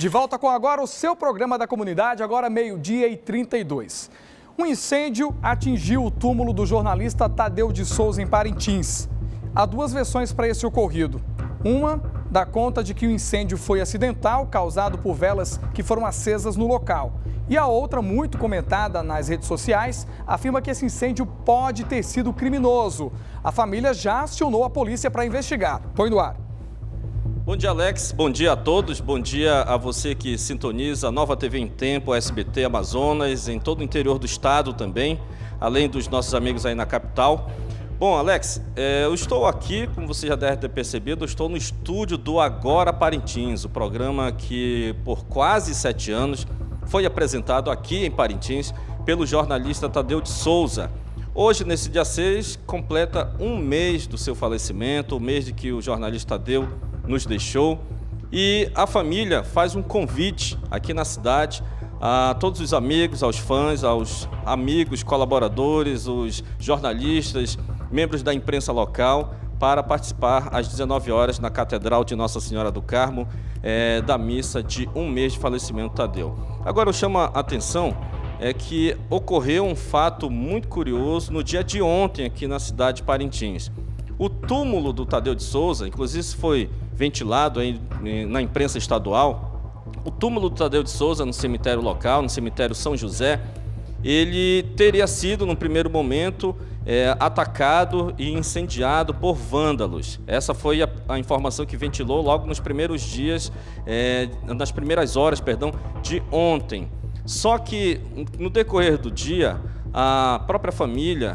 De volta com agora o seu programa da comunidade, agora 12h32. Um incêndio atingiu o túmulo do jornalista Tadeu de Souza em Parintins. Há duas versões para esse ocorrido. Uma dá conta de que o incêndio foi acidental, causado por velas que foram acesas no local. E a outra, muito comentada nas redes sociais, afirma que esse incêndio pode ter sido criminoso. A família já acionou a polícia para investigar. Põe no ar. Bom dia, Alex. Bom dia a todos. Bom dia a você que sintoniza a Nova TV em Tempo, SBT Amazonas, em todo o interior do estado também, além dos nossos amigos aí na capital. Bom, Alex, eu estou aqui, como você já deve ter percebido, eu estou no estúdio do Agora Parintins, o programa que por quase 7 anos foi apresentado aqui em Parintins pelo jornalista Tadeu de Souza. Hoje, nesse dia 6, completa um mês do seu falecimento, o mês de que o jornalista Tadeu nos deixou, e a família faz um convite aqui na cidade a todos os amigos, aos fãs, aos amigos, colaboradores, os jornalistas, membros da imprensa local, para participar às 19 horas na Catedral de Nossa Senhora do Carmo, da missa de um mês de falecimento do Tadeu. Agora, eu chamo a atenção que ocorreu um fato muito curioso no dia de ontem aqui na cidade de Parintins. O túmulo do Tadeu de Souza, inclusive foi ventilado aí na imprensa estadual, o túmulo do Tadeu de Souza no cemitério local, no cemitério São José, ele teria sido, num primeiro momento, atacado e incendiado por vândalos. Essa foi a informação que ventilou logo nos primeiros dias, nas primeiras horas, perdão, de ontem. Só que, no decorrer do dia, a própria família,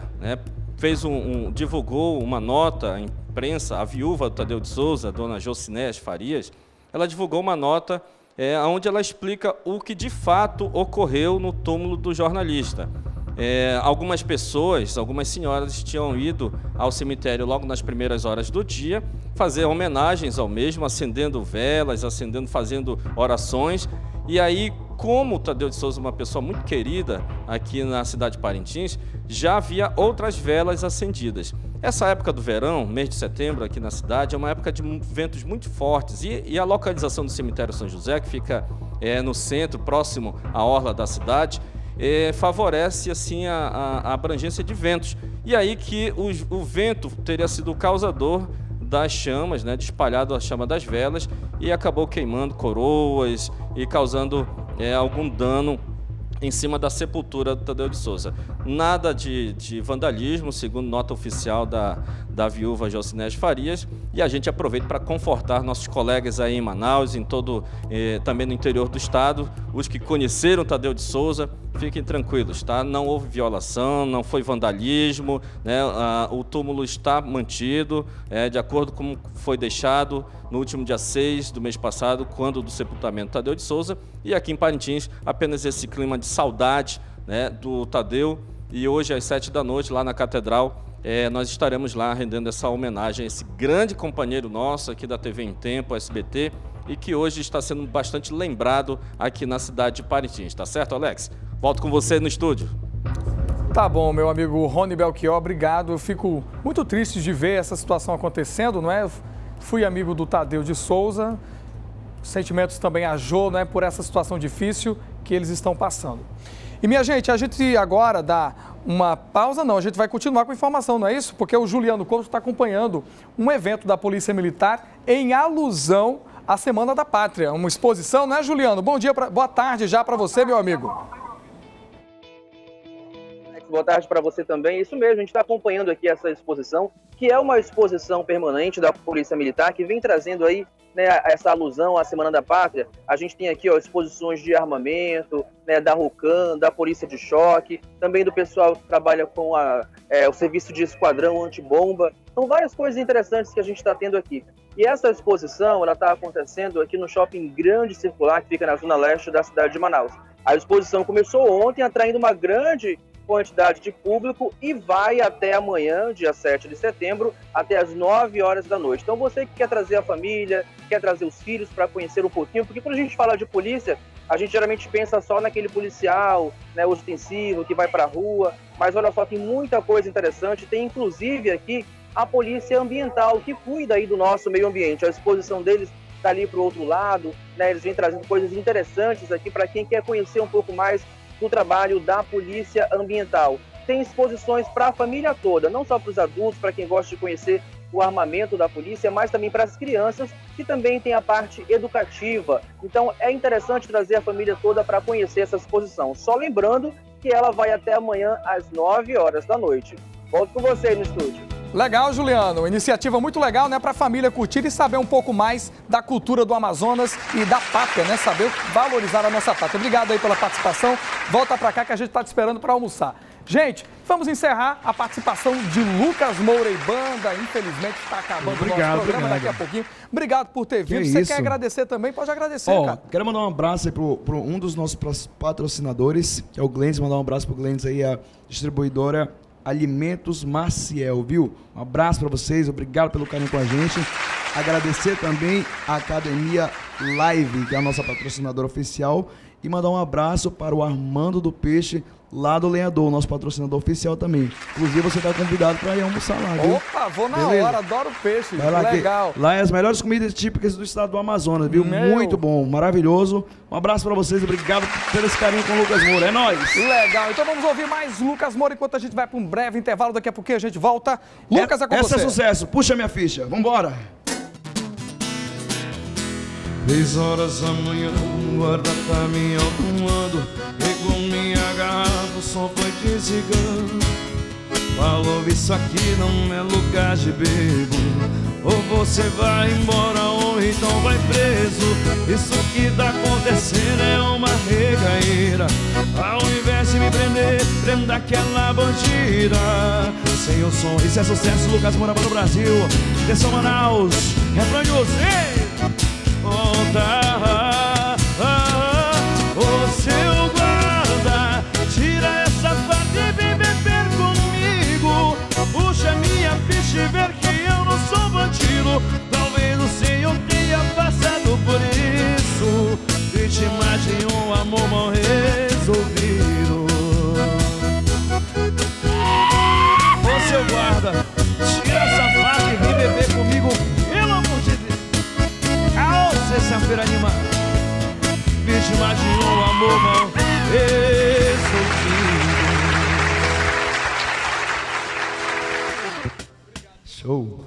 divulgou uma nota à imprensa, a viúva do Tadeu de Souza, a dona Jocinéia Farias, ela divulgou uma nota onde ela explica o que de fato ocorreu no túmulo do jornalista. Algumas pessoas, algumas senhoras tinham ido ao cemitério logo nas primeiras horas do dia, fazer homenagens ao mesmo, acendendo velas, fazendo orações, e aí, como o Tadeu de Souza é uma pessoa muito querida aqui na cidade de Parintins, já havia outras velas acendidas. Essa época do verão, mês de setembro aqui na cidade, é uma época de ventos muito fortes, e a localização do cemitério São José, que fica no centro, próximo à orla da cidade, favorece assim a abrangência de ventos. E aí que o vento teria sido o causador das chamas, de espalhado a chama das velas, e acabou queimando coroas e causando algum dano em cima da sepultura do Tadeu de Souza. Nada de vandalismo, segundo nota oficial da viúva Jocinéia Farias, e a gente aproveita para confortar nossos colegas aí em Manaus, também no interior do estado, os que conheceram o Tadeu de Souza, fiquem tranquilos, tá? Não houve violação, não foi vandalismo, o túmulo está mantido, de acordo com como foi deixado no último dia 6 do mês passado, quando do sepultamento do Tadeu de Souza, e aqui em Parintins, apenas esse clima de saudade do Tadeu, e hoje às 7 da noite, lá na Catedral, nós estaremos lá rendendo essa homenagem a esse grande companheiro nosso aqui da TV em Tempo, SBT, e que hoje está sendo bastante lembrado aqui na cidade de Parintins, tá certo, Alex? Volto com você no estúdio. Tá bom, meu amigo Rony Belchior, obrigado. Eu fico muito triste de ver essa situação acontecendo, não é? Fui amigo do Tadeu de Souza, sentimentos também a Jô, por essa situação difícil que eles estão passando. E, minha gente, a gente agora dá uma pausa, não, a gente vai continuar com a informação, não é isso? Porque o Juliano Couto está acompanhando um evento da Polícia Militar em alusão à Semana da Pátria, uma exposição, não é, Juliano? Bom dia, boa tarde já para você, meu amigo. Boa tarde para você também. Isso mesmo, a gente está acompanhando aqui essa exposição, que é uma exposição permanente da Polícia Militar, que vem trazendo aí essa alusão à Semana da Pátria. A gente tem aqui exposições de armamento, da RUCAM, da Polícia de Choque, também do pessoal que trabalha com o serviço de esquadrão antibomba. São várias coisas interessantes que a gente está tendo aqui. E essa exposição está acontecendo aqui no Shopping Grande Circular, que fica na zona leste da cidade de Manaus. A exposição começou ontem, atraindo uma grande quantidade de público e vai até amanhã, dia 7 de setembro, até as 9 horas da noite. Então você que quer trazer a família, quer trazer os filhos para conhecer um pouquinho, porque quando a gente fala de polícia, a gente geralmente pensa só naquele policial, ostensivo, que vai para a rua, mas olha só, tem muita coisa interessante, tem inclusive aqui a polícia ambiental, que cuida aí do nosso meio ambiente. A exposição deles está ali para o outro lado, né? Eles vêm trazendo coisas interessantes aqui para quem quer conhecer um pouco mais do trabalho da Polícia Ambiental. Tem exposições para a família toda, não só para os adultos, para quem gosta de conhecer o armamento da polícia, mas também para as crianças, que também tem a parte educativa. Então é interessante trazer a família toda para conhecer essa exposição. Só lembrando que ela vai até amanhã às 9 horas da noite. Volto com você aí no estúdio. Legal, Juliano. Iniciativa muito legal, né? Para a família curtir e saber um pouco mais da cultura do Amazonas e da pátria, né? Saber valorizar a nossa pátria. Obrigado aí pela participação. Volta para cá que a gente está te esperando para almoçar. Gente, vamos encerrar a participação de Lucas Moura e banda. Infelizmente está acabando o nosso programa daqui a pouquinho. Obrigado por ter vindo. Você quer agradecer também? Pode agradecer, cara. Quero mandar um abraço aí para um dos nossos patrocinadores, que é o Glentes. Mandar um abraço pro Glentes aí, a distribuidora Alimentos Maciel, viu? Um abraço para vocês, obrigado pelo carinho com a gente. Agradecer também a Academia Live, que é a nossa patrocinadora oficial. E mandar um abraço para o Armando do Peixe, lá do Lenhador, nosso patrocinador oficial também. Inclusive, você está convidado para ir almoçar lá, viu? Opa, vou na hora, adoro peixe. Vai lá, legal. Lá é as melhores comidas típicas do estado do Amazonas, viu? Muito bom, maravilhoso. Um abraço para vocês, obrigado pelo esse carinho com o Lucas Moura, é nóis! Legal, então vamos ouvir mais Lucas Moura enquanto a gente vai para um breve intervalo, daqui a pouquinho a gente volta. Lucas, é com você. Essa é sucesso, puxa minha ficha, vambora! 10 horas da manhã, o guarda tá me autuando. Pegou minha garrafa, o som foi desligando. Falou, isso aqui não é lugar de bebo. Ou você vai embora ou então vai preso. Isso que tá acontecendo é uma regaíra. Ao invés de me prender, prenda aquela bandida. Sem o som, isso é sucesso, Lucas Moura no Brasil. Atenção Manaus, refrão de você. Ô seu guarda, tira essa parte e vem beber comigo. Puxa minha ficha e ver que eu não sou bandido. Talvez o senhor tenha passado por isso, vítima de um amor mal resolvido. Ô seu guarda, tira essa parte e vem beber comigo. Pelo amor de Deus. Sexta-feira animada, vítima de um amor mal resolvido. Show!